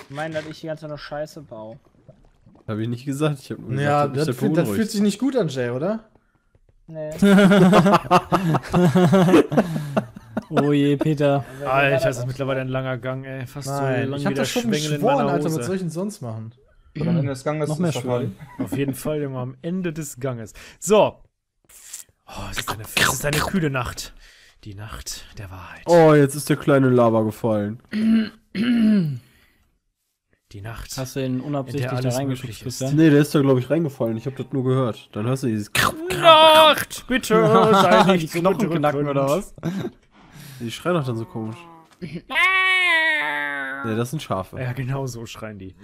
Ich meine, dass ich die ganze Zeit noch Scheiße baue. Hab ich nicht gesagt. Ich hab nur Ja, gesagt, das fühlt sich nicht gut an, Jay, oder? Nee. Oh je, Peter. Alter, das ist mittlerweile ein langer Gang, ey. Fast Nein, so lang ich wie hab der das schon Schwengel in geschworen, meiner Alter, Hose. was soll ich denn sonst machen? Und am Ende des Ganges Noch mehr ist Safari. Auf jeden Fall, Junge, am Ende des Ganges. So. Oh, es ist eine kühle Nacht. Die Nacht der Wahrheit. Oh, jetzt ist der kleine Lava gefallen. Die Nacht. Hast du ihn In unabsichtlich der da alles reingeschubst, möglich ist. Christian? Nee, der ist da, glaube ich, reingefallen. Ich habe das nur gehört. Dann hörst du dieses... Nacht, bitte, sei Die nicht so Knochen knacken bedrückend. oder was? Die schreien doch dann so komisch. Nee, das sind Schafe. Ja, genau so schreien die.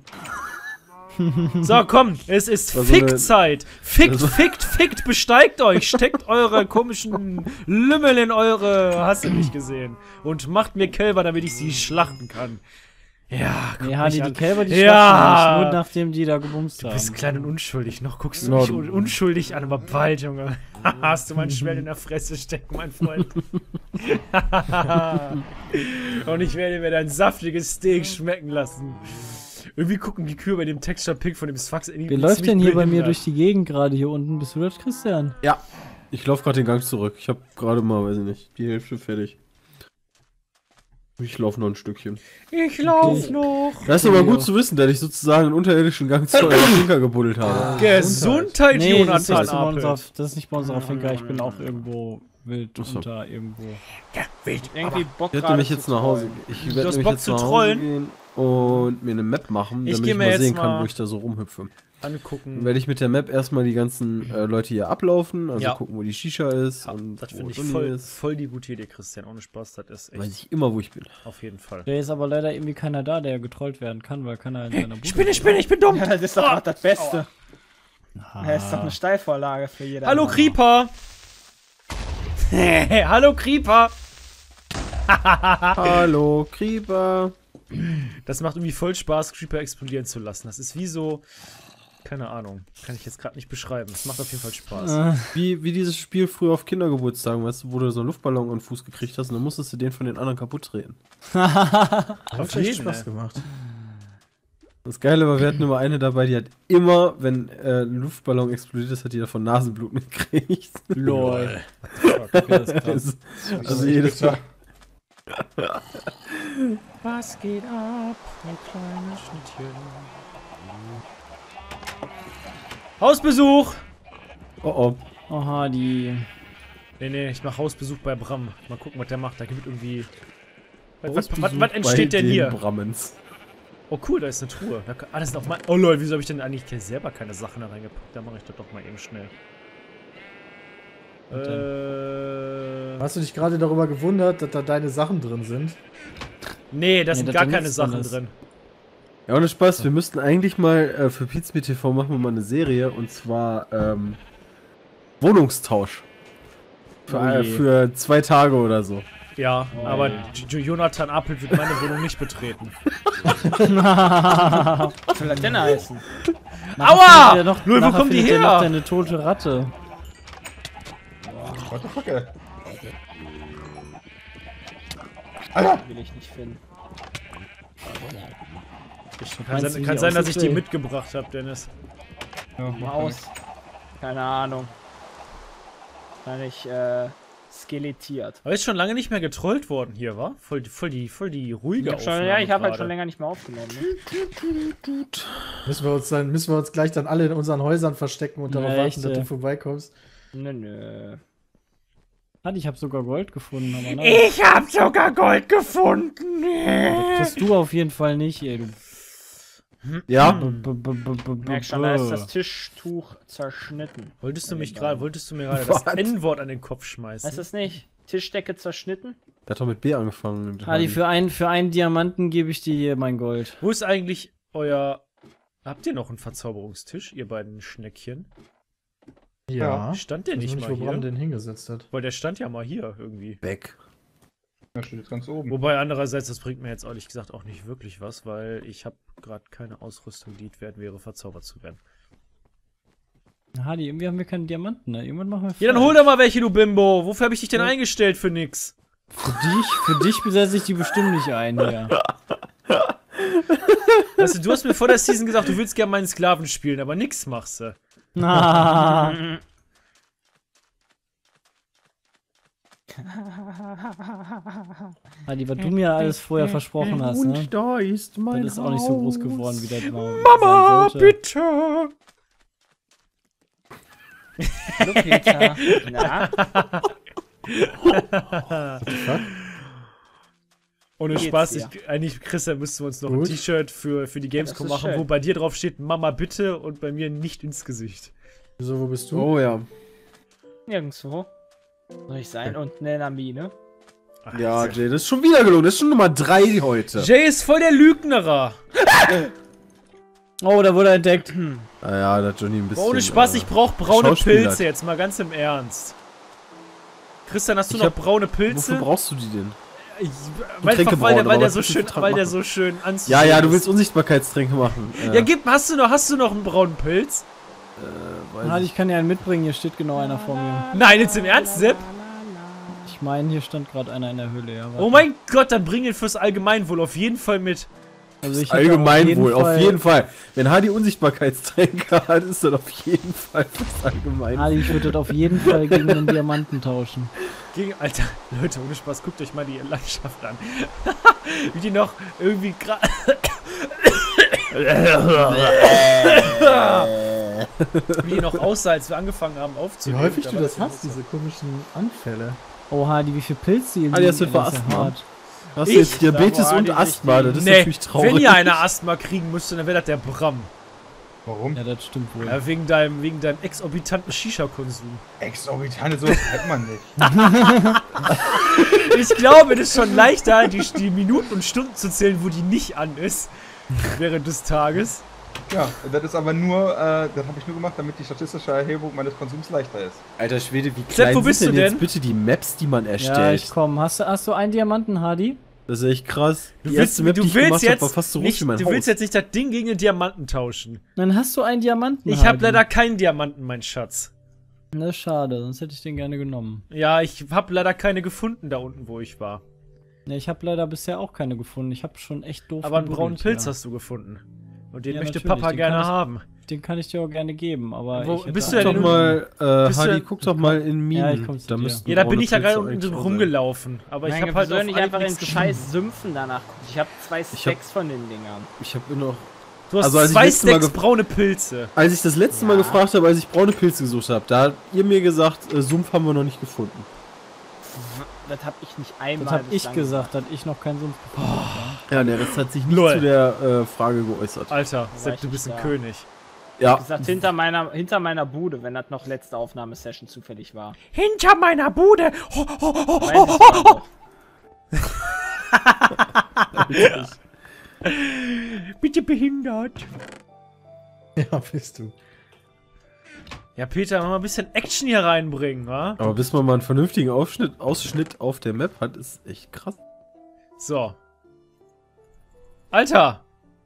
So, komm, es ist War so eine- Fickzeit. Fickt, besteigt euch, steckt eure komischen Lümmel in eure, hast du nicht gesehen, und macht mir Kälber, damit ich sie schlachten kann. Ja, guck Ja, mich die an. Kälber, die Ja. schlachten nicht, nur nachdem die da gebumst Du haben. bist klein und unschuldig, noch guckst du Ja, mich du- unschuldig an, aber bald, Junge. Hast du mein Schwert in der Fresse stecken, mein Freund. Und ich werde mir dein saftiges Steak schmecken lassen. Irgendwie gucken die Kühe bei dem Texture-Pick von dem Sphax irgendwie Wer läuft denn hier bei mir behindert. durch die Gegend gerade hier unten? Bist du das, Christian? Ja. Ich laufe gerade den Gang zurück. Ich habe gerade mal, weiß ich nicht, die Hälfte fertig. Ich laufe noch ein Stückchen. Ich lauf Okay. noch. Das ist aber gut zu wissen, dass ich sozusagen einen unterirdischen Gang zu eurem Finker gebuddelt habe. Gesundheit, Nee, das ist, Jonathan nicht bei unserer, Apel. das ist nicht bei unserer Finca. Ich bin auch irgendwo wild Ach so. unter irgendwo. Ja, wild. Irgendwie Bock Ich werde gerade nämlich zu jetzt nach Hause trollen. gehen. Ich Du werde hast nämlich Bock jetzt zu nach Hause trollen? gehen und mir eine Map machen, Ich damit geh ich mir mal jetzt sehen mal- kann, wo ich da so rumhüpfe. Dann Angucken. werde ich mit der Map erstmal die ganzen Leute hier ablaufen, also Ja. gucken, wo die Shisha ist Ja, und das wo finde ich Donny voll, ist. voll die gute Idee, Christian. Ohne Spaß, das ist Weiß echt ich immer, wo ich bin. auf jeden Fall. Da ist aber leider irgendwie keiner da, der getrollt werden kann, weil keiner in seiner Bude Ich bin dumm. Ja, das ist doch gerade das Beste. Ah. Das ist doch eine Steilvorlage für jeder. Hallo Creeper. Hallo Creeper. Hallo, Creeper. Das macht irgendwie voll Spaß, Creeper explodieren zu lassen. Das ist wie so, keine Ahnung, kann ich jetzt gerade nicht beschreiben. Das macht auf jeden Fall Spaß. Wie dieses Spiel früher auf Kindergeburtstagen, weißt du, wo du so einen Luftballon an den Fuß gekriegt hast und dann musstest du den von den anderen kaputt treten. Hat Auf echt jeden, Spaß ey. gemacht. Das Geile war, wir hatten immer eine dabei, die hat immer, wenn ein Luftballon explodiert ist, hat die davon Nasenbluten gekriegt. Lol. Okay, das ist krass. Also jedes Mal. Was geht ab, mein kleines Schnittchen? Hausbesuch! Oh oh. Oha, die. Nee, ich mach Hausbesuch bei Bram. Mal gucken, was der macht. Da gibt irgendwie... Was Hausbesuch entsteht bei denn den hier? Brammens. Oh cool, da ist eine Truhe. Das ist auch mein... Oh Leute, wieso habe ich denn eigentlich hier selber keine Sachen da reingepackt? Da mache ich das doch mal eben schnell. Hast du dich gerade darüber gewundert, dass da deine Sachen drin sind? Nee, da Nee, sind dass gar da keine nichts Sachen drin ist. drin. Ja, ohne Spaß, wir müssten eigentlich mal für Pizmeet TV machen wir mal eine Serie und zwar Wohnungstausch. Oh je. Für 2 Tage oder so. Ja, Oh, aber ey. Jonathan Apel wird meine Wohnung nicht betreten. Was soll das denn heißen? Aua! Ja noch, Lul, wo nachher kommen die findet ihr her? noch deine tote Ratte. What the fuck, ey? Will ich nicht finden. Meinst du, wie Kann die sein, dass ich die aussieht? mitgebracht habe, Dennis. Maus. Keine Ahnung. Wahrscheinlich, skelettiert. Aber ist schon lange nicht mehr getrollt worden hier, wa? Voll die ruhige Aufnahme Ja, ich habe halt gerade. schon länger nicht mehr aufgenommen. Ne? Müssen wir uns gleich dann alle in unseren Häusern verstecken und darauf Ja, warten, echt, dass du ey. vorbeikommst? Nö. Ich habe sogar Gold gefunden, aber nein. Ich hab sogar Gold gefunden! Das kriegst du auf jeden Fall nicht, ey. Du Ja, Merk schon, da ist das Tischtuch zerschnitten. Wolltest du mir gerade das Was? N-Wort an den Kopf schmeißen? Heißt das nicht? Tischdecke zerschnitten? der hat doch mit B angefangen. Adi, für einen Diamanten gebe ich dir hier mein Gold. Wo ist eigentlich euer... Habt ihr noch einen Verzauberungstisch, ihr beiden Schneckchen? Ja. Stand der Ich weiß nicht nicht, mal wo Bram hier? den hingesetzt hat. Weil der stand ja mal hier irgendwie. Weg. Der steht jetzt ganz oben. Wobei andererseits, das bringt mir jetzt ehrlich gesagt auch nicht wirklich was, weil ich habe gerade keine Ausrüstung, die es wert wäre, verzaubert zu werden. Hadi, irgendwie haben wir keine Diamanten, ne? Irgendwann machen wir Ja, dann hol doch mal welche, du Bimbo! Wofür habe ich dich denn eingestellt für nix? Für dich besetze ich die bestimmt nicht ein, hier. Weißt du hast mir vor der Season gesagt, du willst gerne meinen Sklaven spielen, aber nix machst du. Ah. Adi, was du mir alles vorher versprochen hast, ne? da ist mein Das ist auch nicht so groß geworden, wie das mal Mama, sein sollte. bitte! Hallo Peter. Na? Ohne Geht's Spaß, dir? eigentlich, Christian, müssten wir uns noch ein Gut. T-Shirt für die Gamescom Das ist machen, schön. wo bei dir drauf steht, Mama bitte und bei mir nicht ins Gesicht. Wieso, wo bist du? Oh ja. Nirgendwo. Soll ich sein? Und Nenamine. Ach, Ja, sehr Jay, das ist schon wieder gelungen. Das ist schon Nummer 3 heute. Jay ist voll der Lügnerer. Oh, da wurde er entdeckt. Naja, da hat Johnny ein bisschen. Aber ohne Spaß, ich brauch braune Schauspieler. Pilze jetzt mal ganz im Ernst. Christian, hast du Ich noch hab- braune Wofür Pilze? brauchst du die denn? Einfach, weil braun, aber der was so willst du schön, dran weil der machen? so schön anzusehen Ja, ja, du ist. willst Unsichtbarkeitstränke machen. Ja, hast du noch einen braunen Pilz? Adi, ich kann dir einen mitbringen, hier steht genau einer vor mir. Nein, jetzt im Ernst, Sepp? Ich meine, hier stand gerade einer in der Höhle, ja. warte. Oh mein Gott, dann bring ihn fürs Allgemeinwohl auf jeden Fall mit. Also ich hätte Allgemeinwohl, auf jeden Fall. Wenn Hardy Unsichtbarkeitstränke hat, ist das auf jeden Fall fürs Allgemeinwohl. Adi, ich würde das auf jeden Fall gegen den Diamanten tauschen. Alter, Leute, ohne Spaß, guckt euch mal die Landschaft an. Wie die noch irgendwie gerade... Wie die noch aussah, als wir angefangen haben Wie aufzunehmen. häufig Da du war das ja hast, diese komischen Anfälle. Oh, Hadi, wie viel Pilze hier Adi, hast du etwa das ist ja Asthma? hart. Hast du Ich? jetzt Diabetes Da war und die Asthma? Das ist Nee, natürlich traurig. wenn ihr einer Asthma kriegen müsste, dann wäre das der Bram. Warum? Ja, das stimmt wohl. Ja, wegen deinem exorbitanten Shisha-Konsum. Exorbitante, sowas hat man nicht. Ich glaube, das ist schon leichter, die Minuten und Stunden zu zählen, wo die nicht an ist. Während des Tages. Ja, das ist aber nur, das habe ich nur gemacht, damit die statistische Erhebung meines Konsums leichter ist. Alter Schwede, wie Sepp, klein wo bist sind du denn denn? jetzt bitte die Maps, die man Ja, erstellt? ich komm. Hast du einen Diamanten, Hadi? Das ist echt krass. Du Die willst, erste Map, die du ich willst gemacht hab, jetzt war fast so groß nicht, wie mein du Haus. willst jetzt nicht das Ding gegen den Diamanten tauschen. Dann hast du einen Diamanten, Ich habe Hadi. leider keinen Diamanten, mein Schatz. Das ist schade, sonst hätte ich den gerne genommen. Ja, ich habe leider keine gefunden da unten, wo ich war. Ne, ich habe leider bisher auch keine gefunden. Ich habe schon echt doof Aber einen braunen gebuddelt, Pilz ja. hast du gefunden. Und den Ja, möchte natürlich, Papa den gerne kann ich- haben. Den kann ich dir auch gerne geben, aber Wo ich hätte bist du Guck denn doch in- mal, Bist du Hardy, denn- guck doch mal in Minen. Ja, ich komm zu da dir. müssten Ja, da bin braune ich ja gerade Pilze unten eigentlich rumgelaufen. Aber ich habe halt auf nicht Anhieb einfach in nichts gefunden. scheiß Sümpfen danach geguckt. Ich habe 2 Stacks von den Dingern. sein. Ich habe noch. Du hast Also, als ich 2 letztes Mal Stacks braune Pilze. Als ich das letzte Mal Ja. gefragt habe, als ich braune Pilze gesucht habe, da habt ihr mir gesagt, Sumpf haben wir noch nicht gefunden. Das habe ich nicht einmal. Das habe ich bislang gesagt, dass ich noch keinen Sumpf gefunden habe. Ja, der Rest hat sich nicht Lol. zu der Frage geäußert. Alter, war Sepp, ich du bist ein nicht da. König. Ja, gesagt, hinter meiner Bude, wenn das noch letzte Aufnahmesession zufällig war. Hinter meiner Bude! Weiß ich gar noch. Bitte behindert. Ja, bist du. Ja, Peter, mach mal ein bisschen Action hier reinbringen, wa? aber bis man mal einen vernünftigen Ausschnitt auf der Map hat, ist echt krass. So. Alter!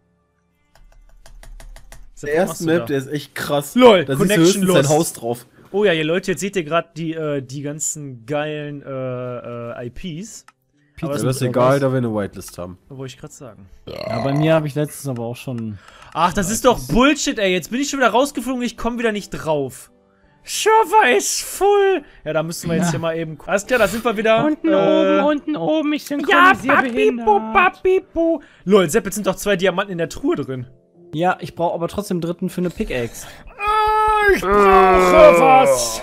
Sepp, Der was machst erste du Map, da? der ist echt krass. LOL, Da siehst du Connection höchstens los. sein Haus drauf. Oh ja, ihr Leute, jetzt seht ihr gerade die ganzen geilen IPs. Aber Ja, das das ist egal, da wir eine Whitelist haben. wollte ich gerade sagen. Ja, bei mir habe ich letztens aber auch schon. Ach, das ist doch Bullshit, ey. Jetzt bin ich schon wieder rausgeflogen, ich komme wieder nicht drauf. Server ist full. Ja, da müssen wir jetzt hier mal eben... Alles klar, da sind wir wieder. Unten oben, ich Ja, synchronisiere papipu, papipu. Lol, Sepp, jetzt sind doch 2 Diamanten in der Truhe drin. Ja, ich brauche aber trotzdem einen dritten für eine Pickaxe. Ich brauche was.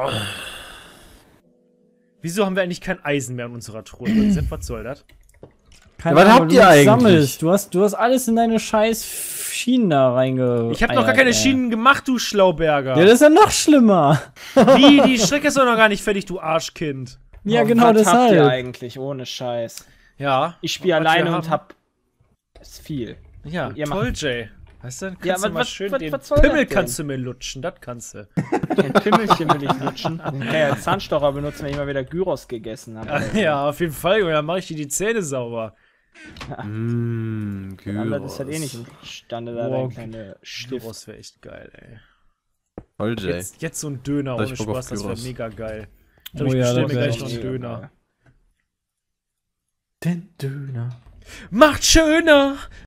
Wieso haben wir eigentlich kein Eisen mehr in unserer Truhe drin? Sepp, was soll das? Keine was Ahnung, habt weil du ihr nichts eigentlich? Sammelst. Du hast alles in deine scheiß Schienen da reinge. Ich habe noch gar keine Schienen gemacht, du Schlauberger. Ja, das ist ja noch schlimmer. Wie? Die Strecke ist doch noch gar nicht fertig, du Arschkind. Ja, Aber genau was habt ihr deshalb. eigentlich, ohne Scheiß? Ja. Ich spiele Was wir alleine haben. und hab... ist viel. Ja, Und ihr toll, Jay. Weißt du, dann kannst Ja, du was- mal was- schön was- den was soll das Pimmel denn? kannst du mir lutschen, das kannst du. Ein Pimmelchen will ich lutschen. Ich kann ja Zahnstocher benutzen, wenn ich mal wieder Gyros gegessen habe. Ja, auf jeden Fall, Junge, dann mache ich dir die Zähne sauber. Mmh, Anders ist halt eh nicht imstande, da Boah, dein kleine Stift. Gyros wäre echt geil, ey. Toll, Jay. Jetzt so ein Döner Da hab ohne ich Bock auf Spaß, das wäre Gyros. mega geil. Ich Oh glaube, ich ja, bestelle das mir wär gleich echt noch einen mega Döner. geil. Den Döner. Macht schöner,